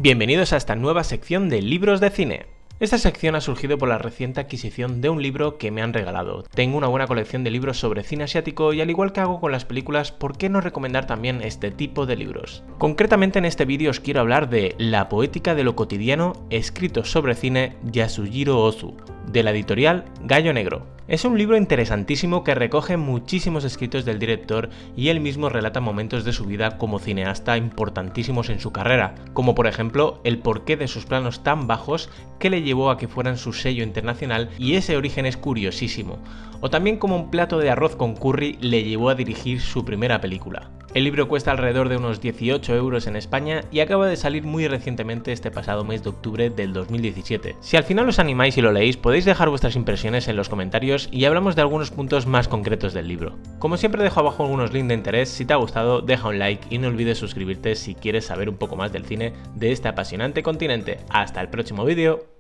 Bienvenidos a esta nueva sección de libros de cine. Esta sección ha surgido por la reciente adquisición de un libro que me han regalado. Tengo una buena colección de libros sobre cine asiático y al igual que hago con las películas, ¿por qué no recomendar también este tipo de libros? Concretamente en este vídeo os quiero hablar de La poética de lo cotidiano, escritos sobre cine, Yasujiro Ozu, de la editorial Gallo Negro. Es un libro interesantísimo que recoge muchísimos escritos del director y él mismo relata momentos de su vida como cineasta importantísimos en su carrera, como por ejemplo el porqué de sus planos tan bajos que le llevó a que fueran su sello internacional y ese origen es curiosísimo, o también como un plato de arroz con curry le llevó a dirigir su primera película. El libro cuesta alrededor de unos 18 euros en España y acaba de salir muy recientemente este pasado mes de octubre del 2017. Si al final os animáis y lo leéis, podéis dejar vuestras impresiones en los comentarios y hablamos de algunos puntos más concretos del libro. Como siempre dejo abajo algunos links de interés, si te ha gustado deja un like y no olvides suscribirte si quieres saber un poco más del cine de este apasionante continente. Hasta el próximo vídeo.